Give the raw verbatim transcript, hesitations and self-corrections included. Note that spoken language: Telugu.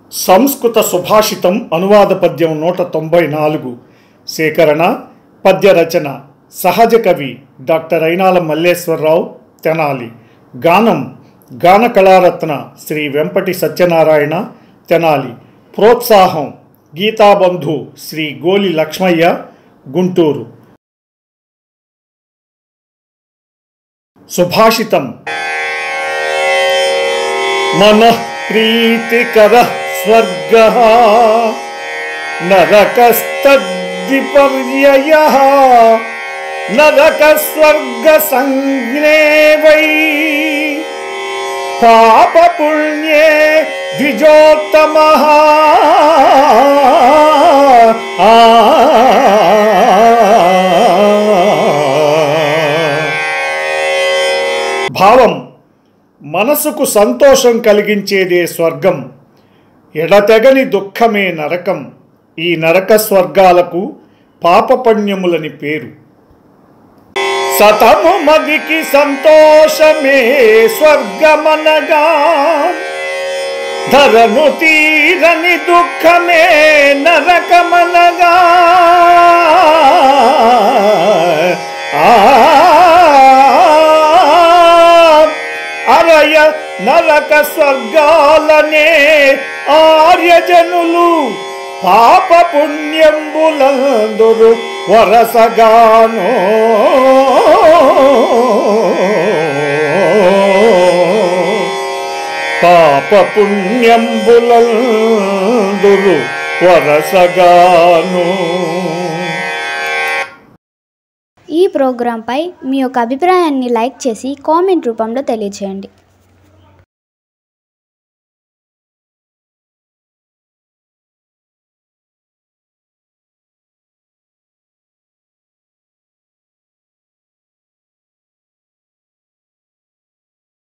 సంస్కృత సుభాషితం అనువాద పద్యం నూట తొంభై నాలుగు. సేకరణ పద్య రచన సహజ కవి డాక్టర్ అయినాల మల్లేశ్వరరావు తెనాలి. గానం గాన కళారత్న శ్రీ వెంపటి సత్యనారాయణ తెనాలి. ప్రోత్సాహం గీతాబంధు శ్రీ గోలి లక్ష్మయ్య గుంటూరు. సుభాషితం. మనః ప్రీతికర స్వర్గః నరకస్తద్విపర్యయః నరక స్వర్గ సంజ్ఞే వై పాప పుణ్యే ద్విజోత్తమః. భావం: మనసుకు సంతోషం కలిగించేదే స్వర్గం, ఎడతెగని దుఃఖమే నరకం. ఈ నరక స్వర్గాలకు పాపపుణ్యములని పేరు. సతము మదికి సంతోషమే స్వర్గమనగా, ధరను తీరని దుఃఖమే నరకమనగా. అరయ నరక స్వర్గాలనే ఆర్యజనులు పాప పుణ్యంబులందురు వరసగాను. పాప పుణ్యంబులందురు వరసగాను. ఈ ప్రోగ్రాంపై మీ యొక్క అభిప్రాయాన్ని లైక్ చేసి కామెంట్ రూపంలో తెలియజేయండి.